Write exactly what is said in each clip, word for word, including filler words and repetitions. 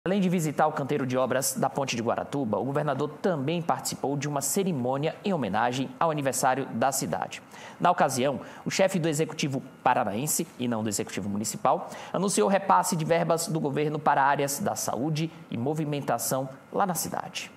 Além de visitar o canteiro de obras da Ponte de Guaratuba, o governador também participou de uma cerimônia em homenagem ao aniversário da cidade. Na ocasião, o chefe do Executivo paranaense, e não do Executivo municipal, anunciou repasse de verbas do governo para áreas da saúde e movimentação lá na cidade.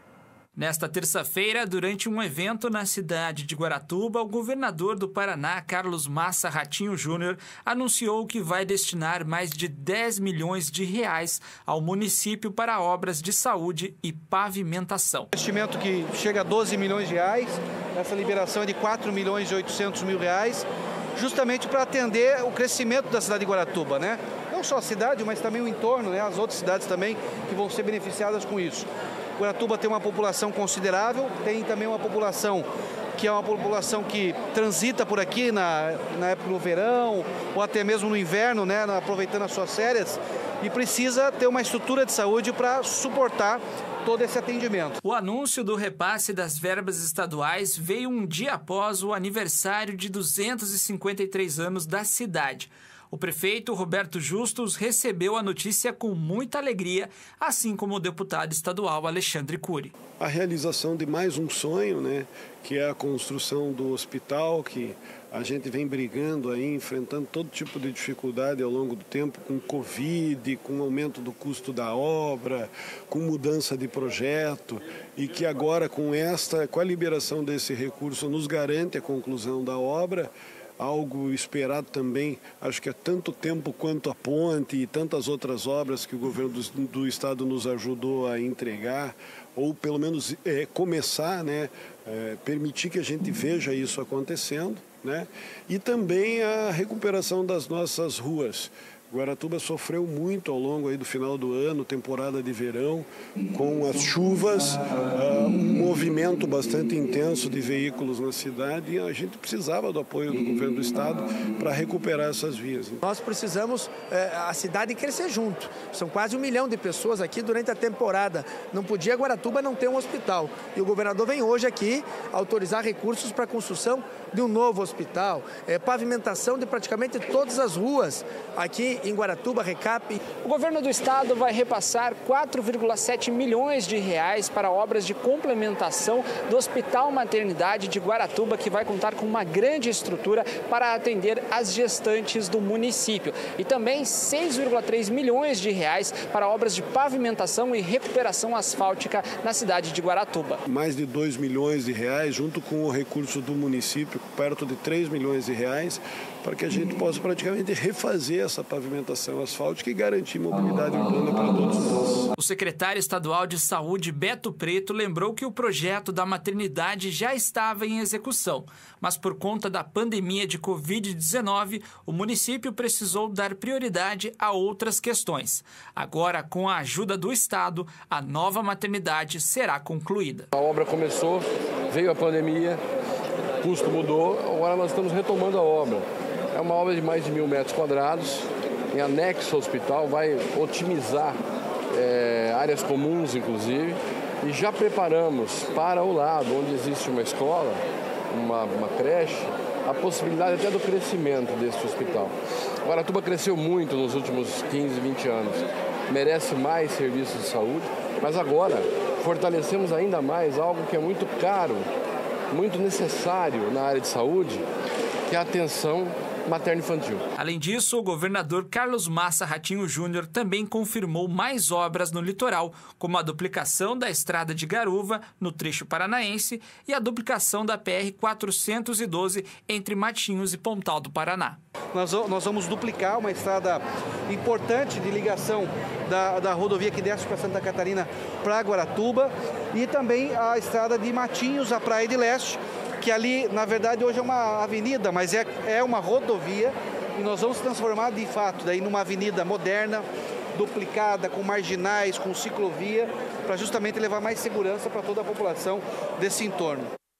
Nesta terça-feira, durante um evento na cidade de Guaratuba, o governador do Paraná, Carlos Massa Ratinho Júnior, anunciou que vai destinar mais de dez milhões de reais ao município para obras de saúde e pavimentação. Investimento que chega a doze milhões de reais, essa liberação é de quatro milhões e oitocentos mil reais, justamente para atender o crescimento da cidade de Guaratuba, né? Não só a cidade, mas também o entorno, né? As outras cidades também que vão ser beneficiadas com isso. Guaratuba tem uma população considerável, tem também uma população que é uma população que transita por aqui na, na época do verão ou até mesmo no inverno, né, aproveitando as suas férias, e precisa ter uma estrutura de saúde para suportar todo esse atendimento. O anúncio do repasse das verbas estaduais veio um dia após o aniversário de duzentos e cinquenta e três anos da cidade. O prefeito Roberto Justus recebeu a notícia com muita alegria, assim como o deputado estadual Alexandre Cury. A realização de mais um sonho, né, que é a construção do hospital, que a gente vem brigando aí, enfrentando todo tipo de dificuldade ao longo do tempo, com Covid, com aumento do custo da obra, com mudança de projeto, e que agora com esta, com a liberação desse recurso, nos garante a conclusão da obra. Algo esperado também, acho que há tanto tempo quanto a ponte e tantas outras obras que o governo do, do estado nos ajudou a entregar, ou pelo menos é, começar, né, é, permitir que a gente veja isso acontecendo, né, e também a recuperação das nossas ruas. Guaratuba sofreu muito ao longo aí do final do ano, temporada de verão, com as chuvas, uh, um movimento bastante intenso de veículos na cidade, e a gente precisava do apoio do governo do estado para recuperar essas vias. Nós precisamos é, a cidade crescer junto. São quase um milhão de pessoas aqui durante a temporada. Não podia Guaratuba não ter um hospital. E o governador vem hoje aqui autorizar recursos para a construção de um novo hospital, é, pavimentação de praticamente todas as ruas aqui em Guaratuba, Recap. O governo do estado vai repassar quatro vírgula sete milhões de reais para obras de complementação do Hospital Maternidade de Guaratuba, que vai contar com uma grande estrutura para atender as gestantes do município. E também seis vírgula três milhões de reais para obras de pavimentação e recuperação asfáltica na cidade de Guaratuba. Mais de dois milhões de reais, junto com o recurso do município, perto de três milhões de reais, para que a gente possa praticamente refazer essa pavimentação asfáltica e garantir mobilidade urbana para todos nós. O secretário estadual de Saúde, Beto Preto, lembrou que o projeto da maternidade já estava em execução, mas por conta da pandemia de covid dezenove, o município precisou dar prioridade a outras questões. Agora, com a ajuda do estado, a nova maternidade será concluída. A obra começou, veio a pandemia, o custo mudou, agora nós estamos retomando a obra. É uma obra de mais de mil metros quadrados, em anexo ao hospital, vai otimizar é, áreas comuns, inclusive, e já preparamos para o lado, onde existe uma escola, uma, uma creche, a possibilidade até do crescimento desse hospital. Guaratuba cresceu muito nos últimos quinze, vinte anos, merece mais serviços de saúde, mas agora fortalecemos ainda mais algo que é muito caro, muito necessário na área de saúde, que é a atenção materno-infantil. Além disso, o governador Carlos Massa Ratinho Júnior também confirmou mais obras no litoral, como a duplicação da estrada de Garuva, no trecho paranaense, e a duplicação da P R quatrocentos e doze entre Matinhos e Pontal do Paraná. Nós, nós vamos duplicar uma estrada importante de ligação da, da rodovia que desce para Santa Catarina para Guaratuba, e também a estrada de Matinhos à Praia de Leste, que ali, na verdade, hoje é uma avenida, mas é, é uma rodovia, e nós vamos transformar, de fato, daí numa avenida moderna, duplicada, com marginais, com ciclovia, para justamente levar mais segurança para toda a população desse entorno.